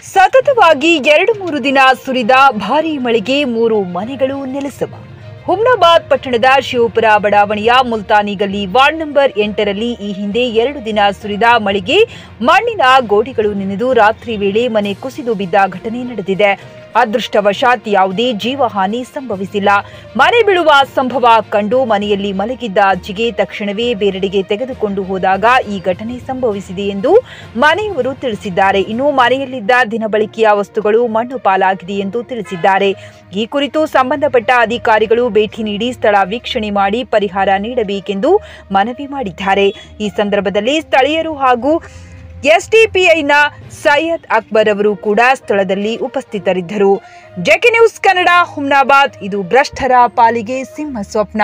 ಸತತವಾಗಿ 2-3 ದಿನ ಸುರಿದ ಭಾರೀ ಮಳೆಗೆ 3 ಮನೆಗಳು ನೆಲಸಮ. ಹುಮ್ನಾಬಾದ್ ಪಟ್ಟಣದ ಶಿವಪುರ ಬಡಾವಣೆಯ ಮುಲ್ತಾನಿ ಗಲ್ಲಿ ವಾರ್ಡ್ ನಂಬರ್ 8ರಲ್ಲಿ ಈ ಹಿಂದೆ 2 ದಿನ ಸುರಿದ ಮಳೆಗೆ ಮಣ್ಣಿನ ಗೋಡೆಗಳು ನೆನೆದು ರಾತ್ರಿ ವೇಳೆ ಮನೆ ಕುಸಿದು ಬಿದ್ದ ಘಟನೆ ನಡೆದಿದೆ. ಅದೃಷ್ಟವಶಾತ್ ಯಾವುದೇ ಜೀವಹಾನಿ ಸಂಭವಿಸಿಲ್ಲ. ಮನೆ ಬೀಳುವ ಸಂಭವ ಕಂಡು ಮನೆಯಲ್ಲಿ ಮಲಗಿದ್ದ ಅಜ್ಜಿಗೆ ತಕ್ಷಣವೇ ಬೇರೆಡೆಗೆ ತೆಗೆದುಕೊಂಡು ಹೋದಾಗ ಈ ಘಟನೆ ಸಂಭವಿಸಿದೆ ಎಂದು ಮನೆಯವರು ತಿಳಿಸಿದ್ದಾರೆ. ಇನ್ನು ಮನೆಯಲ್ಲಿದ್ದ ದಿನಬಳಕೆಯ ವಸ್ತುಗಳು ಮಣ್ಣು ಪಾಲಾಗಿದೆ ಎಂದು ತಿಳಿಸಿದ್ದಾರೆ. ಈ ಕುರಿತು ಸಂಬಂಧಪಟ್ಟ ಅಧಿಕಾರಿಗಳು ಭೇಟಿ ನೀಡಿ ಸ್ಥಳ ವೀಕ್ಷಣೆ ಮಾಡಿ ಪರಿಹಾರ ನೀಡಬೇಕೆಂದು ಮನವಿ ಮಾಡಿದ್ದಾರೆ. ಈ ಸಂದರ್ಭದಲ್ಲಿ ಸ್ಥಳೀಯರು ಹಾಗೂ ಎಸ್ಡಿಪಿಐನ ಸೈಯದ್ ಅಕ್ಬರ್ ಅವರು ಕೂಡ ಸ್ಥಳದಲ್ಲಿ ಉಪಸ್ಥಿತರಿದ್ದರು. JK news Kannada, Humnabad. ಇದು ಭ್ರಷ್ಟರ ಪಾಲಿಗೆ ಸಿಂಹ ಸ್ವಪ್ನ.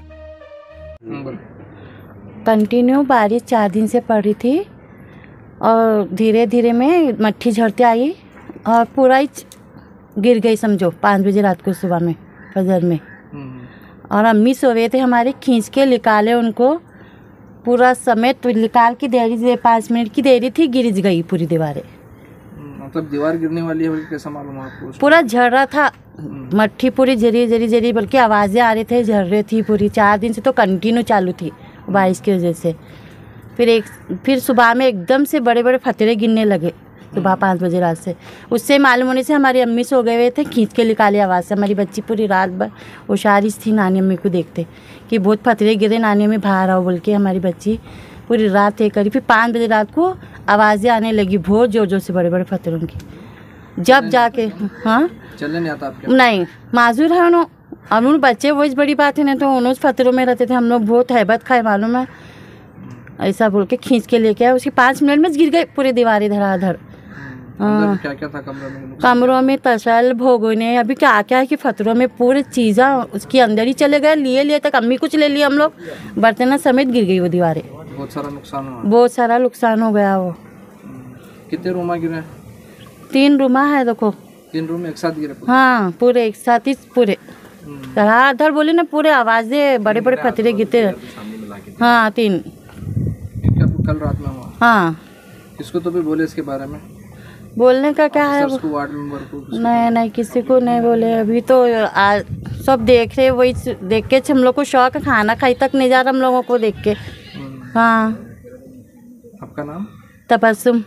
कंटिन्यू बारिश 4 दिन से पड़ रही थी और धीरे धीरे में मट्टी झड़ते आई और पूरा ही गिर गई, समझो 5 बजे रात को सुबह में फजर में। और अम्मी सोए थे हमारे, खींच के निकाले उनको पूरा समेत निकाल के देरी 5 मिनट की देरी थी, गिर गई पूरी दीवारें। मतलब दीवार गिरने वाली है कैसा मालूम आपको? पूरा झड़ रहा था, मट्टी पूरी जरी जरी जरी, बल्कि आवाज़ें आ रही थी, झड़ रही थी पूरी। 4 दिन से तो कंटिन्यू चालू थी बारिश की वजह से। फिर सुबह में एकदम से बड़े बड़े फतरे गिरने लगे सुबह 5 बजे रात से। उससे मालूम होने से हमारी अम्मी सो गए हुए थे, खींच के निकाले आवाज़ से। हमारी बच्ची पूरी रात भर होशियारी थी, नानी अम्मी को देखते कि बहुत फतरे गिरे, नानी अम्मी बाहर आओ बोल के हमारी बच्ची पूरी रात एक करी। फिर 5 बजे रात को आवाज़ें आने लगी बहुत जोर जोर से, बड़े बड़े फतरों की। जब जाके हाँ चलने नहीं आता आपके? नहीं, माजूर है उन्होंने। अब उन बच्चे वही बड़ी बात है, नहीं तो उन्होंने फतरों में रहते थे। हम लोग बहुत हैबत खाए मालूम है, ऐसा बोल के खींच के लेके आए। उसकी 5 मिनट में गिर गए पूरी दीवारें धड़ाधड़। क्या क्या था कमरों में? कमरों में तसल, भोगोने, अभी क्या क्या है कि फतरों में पूरे चीज़ा उसके अंदर ही चले गए। लिए तक अम्मी कुछ ले लिए हम लोग, बर्तन समेत गिर गई वो दीवारें। बहुत सारा नुकसान हुआ? बहुत सारा नुकसान हो गया वो। कितने रूम गिरे? 3 रूमा है देखो। 3 रूम एक साथ गिरे? हाँ पूरे एक साथ ही पूरे धड़ाधड़ बोले ना, पूरे आवाज़ें बड़े बड़े फतरे गिरते। हाँ 3। कल रात में हुआ? हाँ। किसको तो भी बोले इसके बारे में? बोलने का क्या है, वार्ड मेंबर को? नहीं किसी को नहीं बोले। अभी तो सब देख रहे, वही देख के हम लोग को शौक है, खाना खाई तक नहीं जा रहा हम लोगों को देख के। हाँ। आपका नाम? तबस्सुम।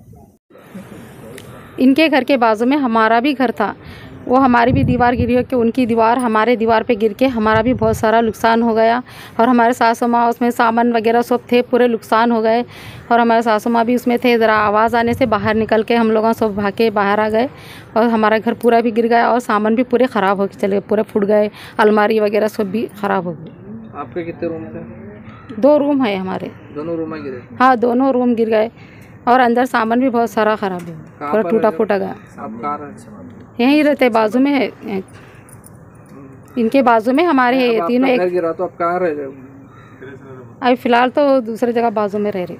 इनके घर के बाजू में हमारा भी घर था, वो हमारी भी दीवार गिरी हो कि उनकी दीवार हमारे दीवार पे गिर के हमारा भी बहुत सारा नुकसान हो गया। और हमारे सासू माँ उसमें सामान वगैरह सब थे, पूरे नुकसान हो गए। और हमारे सासू माँ भी उसमें थे। ज़रा आवाज़ आने से बाहर निकल के हम लोग सब भाग के बाहर आ गए और हमारा घर पूरा भी गिर गया और सामान भी पूरे ख़राब हो के चले गए, पूरे फूट गए, अलमारी वगैरह सब भी ख़राब हो गए। आपके कितने रूम थे? 2 रूम है हमारे। दोनों रूम गिरे? हाँ दोनों रूम गिर गए और अंदर सामान भी बहुत सारा ख़राब है, पूरा टूटा फूटा गया। आप कहाँ रहते? यहीं रहते, बाजू में है, इनके बाजू में हमारे तीनों। एक गिरा तो आप कहाँ रह रहे हो? अभी फ़िलहाल तो दूसरी जगह बाजू में रह रहे।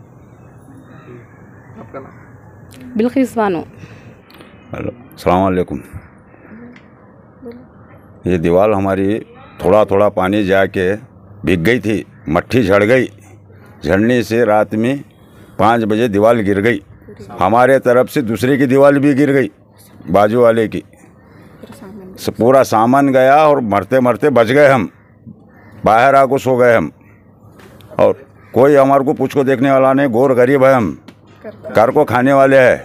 आपका नाम? बिल्किस बानो। हेलो, अस्सलाम वालेकुम। ये दीवार हमारी थोड़ा थोड़ा पानी जाके भीग गई थी, मट्टी झड़ गई। झड़ने से रात में 5 बजे दीवार गिर गई। हमारे तरफ से दूसरे की दीवार भी गिर गई, बाजू वाले की। पूरा सामान गया और मरते मरते बच गए हम। बाहर आको सो गए हम और कोई हमारे को पूछ को देखने वाला नहीं। गोर गरीब है हम, घर को खाने वाले हैं।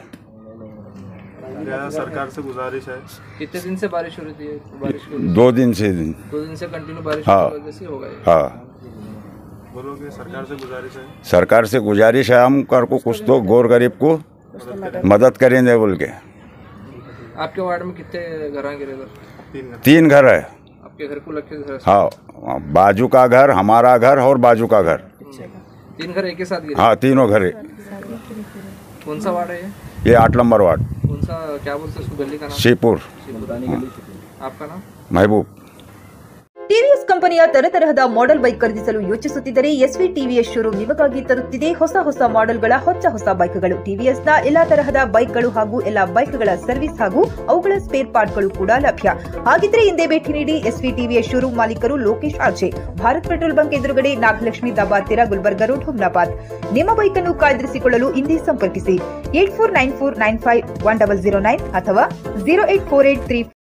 सरकार से गुजारिश है। कितने दिन से बारिश हो रही थी? 2 दिन से कंटिन्यू बारिश हाँ की वजह से हो गए। हाँ बोलोगे सरकार से गुजारिश है? सरकार से गुजारिश है, हम कर को कुछ तो गोर गरीब को मदद करेंगे बोल के। आपके वार्ड में कितने घर गिरे? 3 घर है आपके घर को लग के घर? हाँ, बाजू का घर, हमारा घर और बाजू का घर। 3 घर एक ही साथ गिरे? हाँ तीनों घर। कौन सा वार्ड है ये 8 नंबर वार्ड। कौन सा, क्या बोलते हैं गली का नाम? शिवपुर। आपका नाम? महबूब। टीवीएस ಕಂಪನಿಯ ತರತರಹದ ಮಾಡೆಲ್ ಬೈಕ್ ಖರೀದಿಸಲು ಯೋಚಿಸುತ್ತಿದ್ದರೆ ಎಸ್ವಿ ಟಿವಿಎಸ್ ಶೋರೂಮ್ ನಿಮಗಾಗಿ ತರುತ್ತಿದೆ ಹೊಸ ಮಾಡೆಲ್ಗಳ ಹೊಸ ಬೈಕ್ಗಳು. ಟಿವಿಎಸ್ನ ಎಲ್ಲಾ ತರಹದ ಬೈಕ್ಗಳು ಹಾಗೂ ಎಲ್ಲಾ ಬೈಕ್ಗಳ ಸರ್ವಿಸ್ ಹಾಗೂ ಅವುಗಳ ಸ್ಪೇರ್ ಪಾರ್ಟ್ಗಳು ಕೂಡ ಲಭ್ಯ. ಹಾಗಿದ್ರೆ ಹಿಂದೆ ಭೇಟಿ ನೀಡಿ ಎಸ್ವಿ ಟಿವಿಎಸ್ ಶೋರೂಮ್ ಮಾಲೀಕರು Lokesh RJ, Bharat petrol bunk ಎದುರುಗಡೆ, ನಾಗಲಕ್ಷ್ಮಿ ದಾಬಾ ಹತ್ತಿರ, ಗುಲ್ಬರ್ಗಾ ರೋಡ್, ಹುಮ್ನಾಬಾದ್. ನಿಮ್ಮ ಬೈಕ್ ಅನ್ನು ಕಾಯ್ದಿರಿಸಿಕೊಳ್ಳಲು ಹಿಂದೆ ಸಂಪರ್ಕಿಸಿ 8494951009 ಅಥವಾ 08483